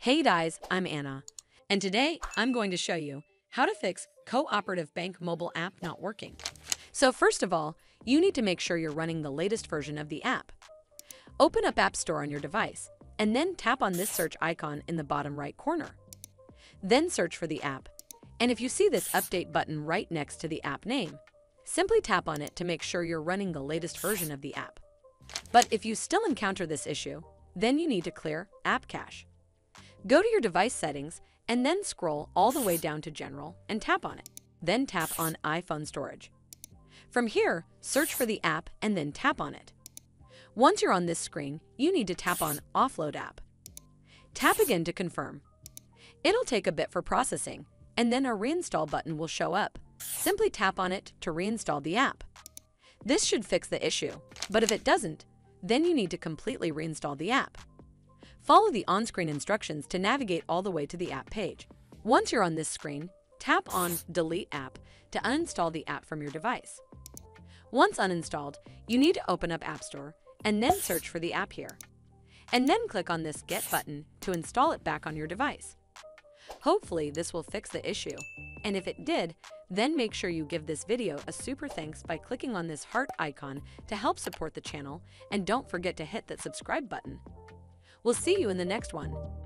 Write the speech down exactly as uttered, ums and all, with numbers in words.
Hey guys, I'm Anna, and today I'm going to show you how to fix Co-Operative Bank mobile app not working. So first of all, you need to make sure you're running the latest version of the app. Open up App Store on your device, and then tap on this search icon in the bottom right corner. Then search for the app, and if you see this update button right next to the app name, simply tap on it to make sure you're running the latest version of the app. But if you still encounter this issue, then you need to clear App Cache. Go to your device settings and then scroll all the way down to General and tap on it. Then tap on iPhone Storage. From here, search for the app and then tap on it. Once you're on this screen, you need to tap on Offload App. Tap again to confirm. It'll take a bit for processing, and then a Reinstall button will show up. Simply tap on it to reinstall the app. This should fix the issue, but if it doesn't, then you need to completely reinstall the app. Follow the on-screen instructions to navigate all the way to the app page. Once you're on this screen, tap on Delete App to uninstall the app from your device. Once uninstalled, you need to open up App Store and then search for the app here. And then click on this Get button to install it back on your device. Hopefully this will fix the issue, and if it did, then make sure you give this video a super thanks by clicking on this heart icon to help support the channel, and don't forget to hit that subscribe button. We'll see you in the next one.